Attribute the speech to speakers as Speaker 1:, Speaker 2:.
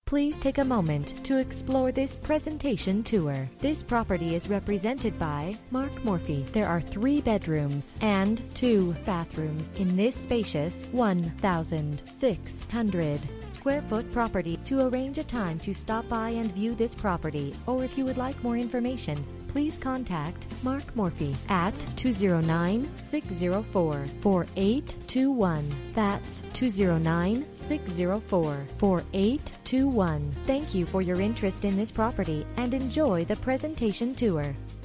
Speaker 1: Please take a moment to explore this presentation tour. This property is represented by Mark Morphy. There are 3 bedrooms and 2 bathrooms in this spacious 1,600 square foot property. To arrange a time to stop by and view this property, or if you would like more information, please contact Mark Morphy at 209-604-4821. That's 209-604-4821. Thank you for your interest in this property and enjoy the presentation tour.